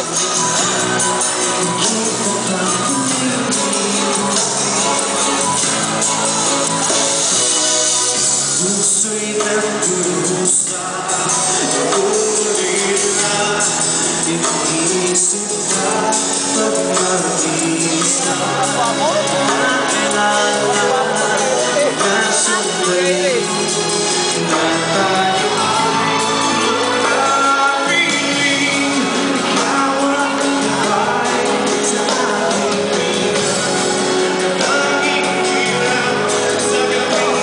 Puso'y nagdurusa, nagulila, iniisip ka pag mag-isa. Naalala na sandali na tayo marinig. Bawat buhay sa ating piling, laging hirap sa gabing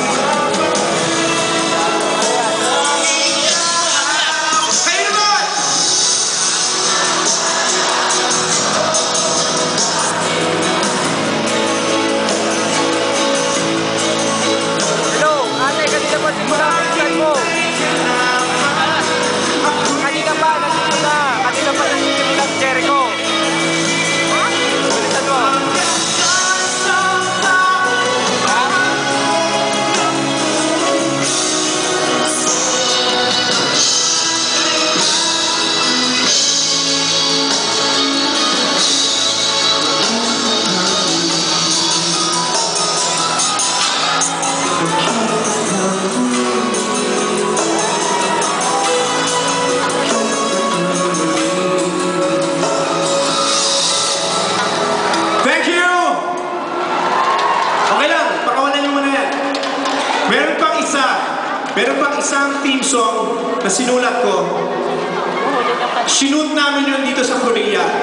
meron pang isang theme song na sinulat ko. Shoot namin yun dito sa Korea.